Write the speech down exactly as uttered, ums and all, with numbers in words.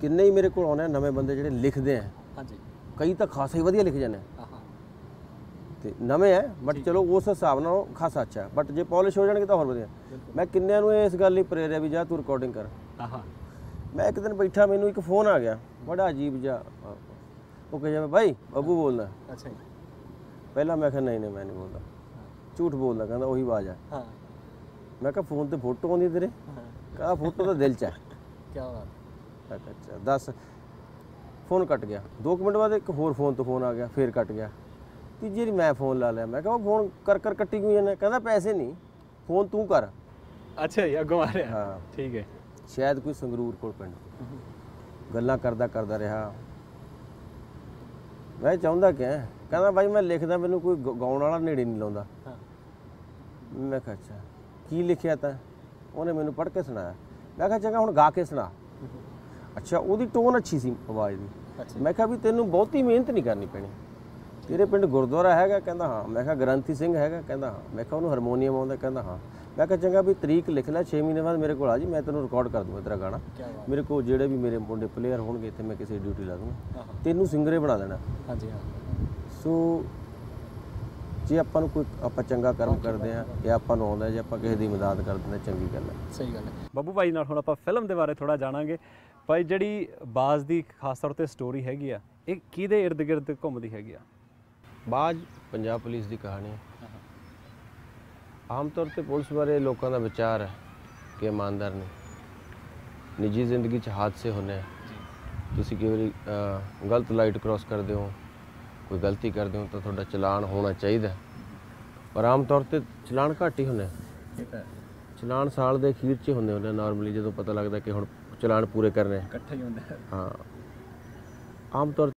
किन्ने ही मेरे को आने नवे बंदे जिहड़े लिखते हैं। हाँ जी। कई तो खासा ही वधिया लिख जाने ते नवे है, बट चलो उस हिसाब नाल खासा अच्छा है, बट जे पॉलिश हो जाएंगे तो होर वधिया। मैं किन्निਆਂ ਨੂੰ इस गल ही प्रेरिया भी जा तू रिकॉर्डिंग कर। मैं एक दिन बैठा, मैनू एक फोन आ गया बड़ा अजीब जा, वो कह जाए भाई बब्बू बोलना। अच्छा जी। पहला मैं कहा नहीं नहीं मैं नहीं बोलता, झूठ बोलदा, कहंदा ਉਹੀ आवाज़ है। हाँ। मैं कहा फोन ते फोटो आउंदी तेरे? कहा फोटो तो दिल च है। क्या बात। अच्छा दस, फोन कट गया। दो मिनट बाद एक होर फोन तो फोन आ गया, फिर कट गया। तीजी वारी मैं फोन ला लिया, मैं कहा फोन कर कर कट्टी क्यों जाना? कहंदा पैसे नहीं, फोन तू कर। अच्छा जी, अगों आ रहा। हाँ ठीक है। शायद कोई संगरूर कोल पिंड, गल्लां करदा करदा रहा। मैं चाहुंदा क्या, कहंदा भाई मैं लिखदा, मैनू कोई गाउण वाला नेड़े नहीं लाउंदा। मैं कहा अच्छा की लिखिया तैं? उन्हें मैनू पढ़ के सुनाया। मैं कहा चंगा हुण गा के सुना। अच्छा ਉਹਦੀ टोन अच्छी सी आवाज़ ਦੀ। मैं कहा भी ਤੈਨੂੰ ਬਹੁਤੀ ਮਿਹਨਤ नहीं करनी पैनी, तेरे पिंड गुरुद्वारा हैगा? कहंदा हाँ। मैं कहा ग्रंथी सिंह हैगा? कहंदा हाँ। मैं कहा ਉਹਨੂੰ हारमोनीयम आउंदा? कहंदा हाँ। मैं कहा चंगा भी तरीक लिख लै, छे महीने बाद मेरे को आ जी, मैं तेनों रिकॉर्ड कर दूँगा तेरा गाना। मेरे को ਜਿਹੜੇ भी मेरे मुंडे प्लेयर होणगे इत्थे मैं किसी ड्यूटी ला दूँगा, ਤੈਨੂੰ ਸਿੰਗਰੇ ਬਣਾ ਦੇਣਾ। हाँ जी हाँ। सो ਜੇ ਆਪਾਂ ਨੂੰ ਕੋਈ ਆਪਾਂ ਚੰਗਾ ਕਰਮ ਕਰਦੇ ਆ ਜਾਂ ਆਪਾਂ ਨੂੰ ਆਉਂਦਾ, ਜੇ ਆਪਾਂ ਕਿਸੇ ਦੀ ਮਦਦ ਕਰ ਦਿੰਦੇ, ਚੰਗੀ ਗੱਲ ਹੈ। ਸਹੀ ਗੱਲ ਹੈ। ਬੱਬੂ ਭਾਈ ਨਾਲ ਹੁਣ ਆਪਾਂ ਫਿਲਮ ਦੇ ਬਾਰੇ ਥੋੜਾ ਜਾਣਾਂਗੇ। ਭਾਈ ਜਿਹੜੀ ਬਾਜ਼ ਦੀ ਖਾਸ ਤੌਰ ਤੇ ਸਟੋਰੀ ਹੈਗੀ ਆ, ਇਹ ਕਿਹਦੇ ਇਰਦ ਗਿਰਦ ਘੁੰਮਦੀ ਹੈਗੀ ਆ? ਬਾਜ਼ ਪੰਜਾਬ ਪੁਲਿਸ ਦੀ ਕਹਾਣੀ ਹੈ। ਆਮ ਤੌਰ ਤੇ ਪੁਲਿਸ ਬਾਰੇ ਲੋਕਾਂ ਦਾ ਵਿਚਾਰ ਹੈ ਕਿ ਇਮਾਨਦਾਰ ਨੇ, ਨਿੱਜੀ ਜ਼ਿੰਦਗੀ 'ਚ ਹਾਦਸੇ ਹੁੰਦੇ ਆ। ਤੁਸੀਂ ਕਈ ਵਾਰੀ ਗਲਤ ਲਾਈਟ ਕ੍ਰਾਸ ਕਰਦੇ ਹੋ, कोई गलती करते हो तो थोड़ा चलान होना चाहिए, पर आम तौर पर चलान घट ही होने। चलान साल के अखीर च होंगे होंगे नॉर्मली, जो पता लगता कि हुण चलान पूरे करने। हाँ आम तौर